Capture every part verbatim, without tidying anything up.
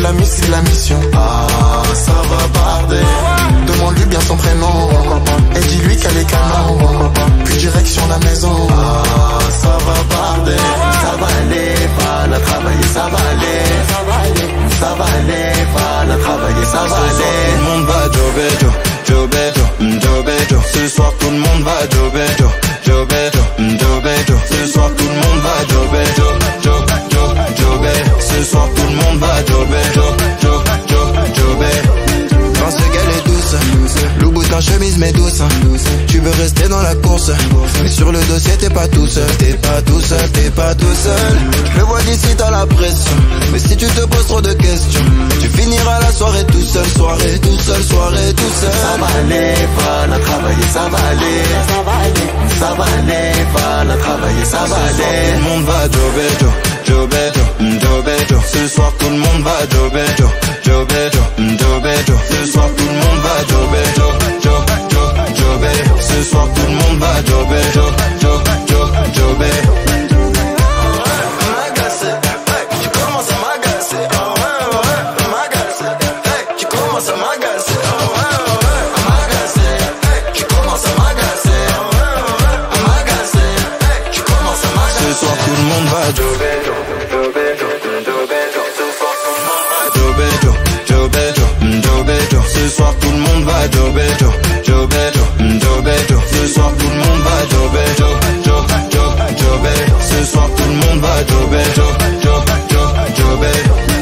la mise, c'est la mission. Ah, ça va barder. Demande-lui bien son prénom et dis-lui qu'elle est canon. Puis direction la maison. Ah, ça va barder. Ça va aller, va la travailler, ça va aller. Ça va aller, ça va aller, va la travailler, ça va aller. Tout le monde va jobber, jo, jobber, jo, jobber, jo. Ce soir tout le monde va jobber, jo, jobber, jo, jobber, jo. Ce soir tout le monde va jobber, jo, jo, jo, jobber. Ce soir tout le monde va jobber, jo, jo, jo, jobber. Pense qu'elle est douce, Louboutin chemise mais douce. Tu veux rester dans la course, mais sur le dossier t'es pas tout seul, t'es pas tout seul, t'es pas tout seul. Je le vois d'ici dans la pression, mais si tu te poses trop de questions, tu finiras la soirée tout seul, soirée tout seul, soirée tout seul. Ça va aller, va la travailler, ça va aller. Ça va aller, ça va aller, va la travailler, ça va aller. Tout le monde va jobber, jo, jobber, jo, jobber, jo. Ce soir tout le monde va jobber, jo, jobber, jo, jobber, jo. Ce soir tout le monde va jobber, jo, jo, jo, jobber. Ce soir tout le monde va jobber, jo, jo, jo, jobber. M'agacer, hey, tu commences à m'agacer, oh ouais, ouais, m'agacer, hey, tu commences à m'agacer, oh ouais, ouais, m'agacer, hey, tu commences à m'agacer, oh ouais, ouais, m'agacer, hey, tu commences à m'agacer. Ce soir tout le monde va jobber, jo, jobber, jo, jobber, jo. Ce soir tout le monde va jobber, jo, jobber, jo, jobber, jo. Ce soir tout le monde va jobber, jo, jobber, jo, jobber, jo. Ce soir tout le monde va jobber, jo, jo, jo, jobber. Ce soir tout le monde va jobber, jo, jo, jo, jobber.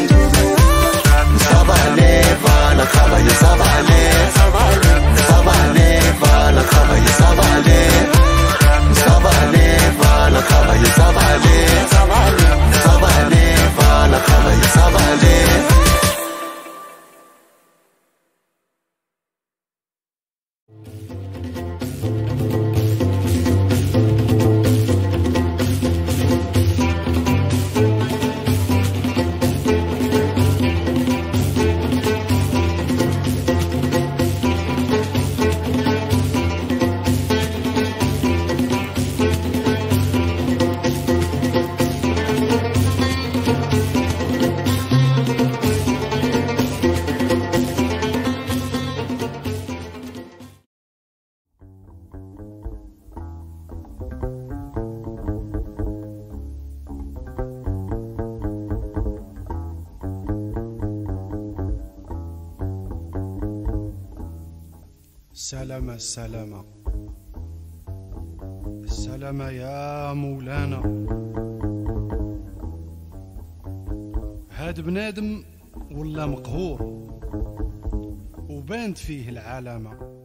Ça va aller, va la travailler, ça va aller. Ça va aller, ça va aller, va la travailler, ça va aller. Ça va aller, va la travailler, ça va aller. Ça va aller, ça va aller, va la travailler, ça va aller. السلامة السلامة السلامة يا مولانا. هاد بنادم ولا مقهور وبانت فيه العلامة.